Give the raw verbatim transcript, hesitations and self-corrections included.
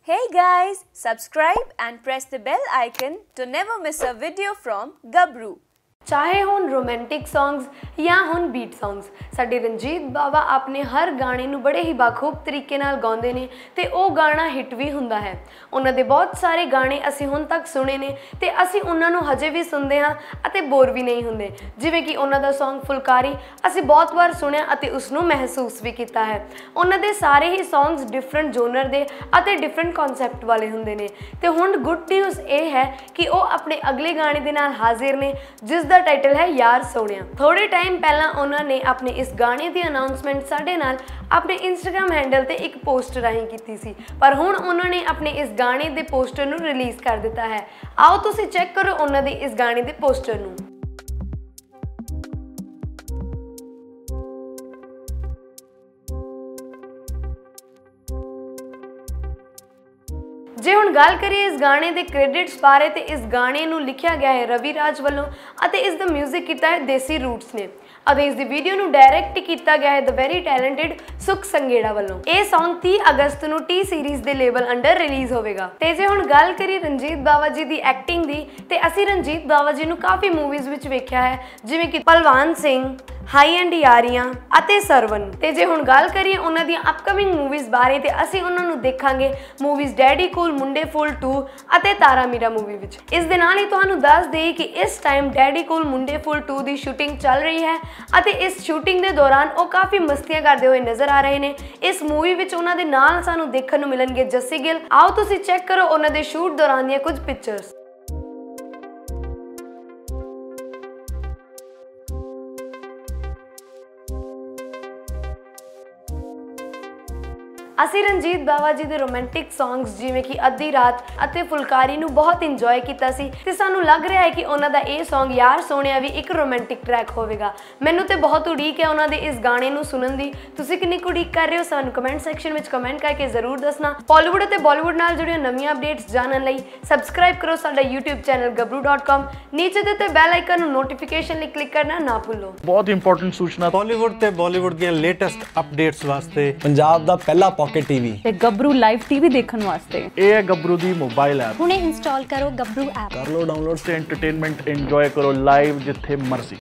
Hey guys, subscribe and press the bell icon to never miss a video from Gabru. चाहे हुण romantic songs या हुण beat songs साडे रंजीत बावा अपने हर गाने नूं बड़े ही बाखूब तरीके नाल गाउंदे ने ते ओ गाना हिट भी हुंदा है। उन्हां दे बहुत सारे गाने असीं हुण तक सुने ने ते असीं उन्हां नूं हजे भी सुनदे हां अते बोर भी नहीं हुंदे। जिवें कि उन्हां दा सॉन्ग फुलकारी असीं बहुत बार सुणिया अते उस नूं महसूस भी कीता है। उन्हां दे सारे ही सॉन्ग्स डिफरेंट जोनर दे अते डिफरेंट कॉन्सैप्ट वाले हुंदे ने ते हुण गुड न्यूज़ ये है कि ओ अपने अगले गाने दे नाल हाजिर ने जिस दा टाइटल है यार सोनिया। थोड़े टाइम पहला उन्होंने अपने इस गाने की अनाउंसमेंट साडे नाल अपने इंस्टाग्राम हैंडल ते एक पोस्ट राही कीती सी, पर हुण उन्होंने अपने इस गाने के पोस्टर नूं रिलीज़ कर दिता है। आओ तुसीं चेक करो उन्होंने इस गाने के पोस्टर नूं। जे हुण गल करिए इस गाने के क्रेडिट्स बारे तो इस गाने नूं लिखिया गया है रवि राज वालों अते इस दा म्यूजिक किया है देसी रूट्स ने अते इस दी वीडियो नूं डायरैक्ट किया गया है द वेरी टैलेंटेड सुख संगेड़ा वालों। यह सॉन्ग तीस अगस्त नूं टी सीरीज़ के लेबल अंडर रिलीज़ होवेगा। ते जे हुण गल करिए रंजीत बावा जी की एक्टिंग की ते असीं रंजीत बावा जी नूं काफ़ी मूवीज़ विच वेख्या है जिवें कि पलवान सिंह, हाई एंड यारियां अते सरवन। ते जे हुण गल करिए उन्हां दी अपकमिंग मूवीज़ बारे ते असीं उन्हां नूं देखांगे movies daddy cool munde fool two अते तारा मीरा मूवी विच। इस दे नाल ही तुहानूं दस देईए कि इस time daddy cool munde fool two की शूटिंग चल रही है अते इस शूटिंग के दौरान वो काफ़ी मस्तियां करते हुए नजर आ रहे हैं। इस मूवी विच उन्हां दे नाल सानूं देखण नूं मिलणगे जस्सी गिल। आओ तुसीं चेक करो उन्हां दे शूट दौरान दी कुछ पिक्चर्स। असी रंजीत बावा जी के रोमांटिक सॉन्ग्स जिवें कि अद्धी रात अते फुलकारी नूं बहुत इंजॉय किया सी ते सानूं लग रहा है कि उन्हां दा ये सॉन्ग यार सोनिया भी एक रोमांटिक ट्रैक होवेगा। मैनूं ते बहुत उड़ीक है उन्हां दे इस गाने नूं सुनन दी। तुसीं किन्नी उड़ीक कर रहे हो सानूं कमेंट सैक्शन में कमेंट करके जरूर दसना। बॉलीवुड अते बॉलीवुड नाल जुड़ियां नवीं अपडेट्स जानन लई सबसक्राइब करो साडा YouTube channel Gabru dot com. नीचे दिते बैल आइकन नूं नोटिफिकेशन लई क्लिक करना ना भूलो। बहुत इंपॉर्टेंट सूचना बॉलीवुड ते बॉलीवुड दी लेटेस्ट अपडेट्स वास्ते पंजाब दा पहला पॉकेट टीवी ते गबरू लाइव टीवी देखने वास्ते ਇਹ ਹੈ ਗੱਭਰੂ ਦੀ ਮੋਬਾਈਲ ਐਪ। ਹੁਣੇ ਇੰਸਟਾਲ ਕਰੋ ਗੱਭਰੂ ਐਪ। ਕਰ ਲਓ ਡਾਊਨਲੋਡ ਤੇ ਐਂਟਰਟੇਨਮੈਂਟ ਇੰਜੋਏ ਕਰੋ ਲਾਈਵ ਜਿੱਥੇ ਮਰਜ਼ੀ।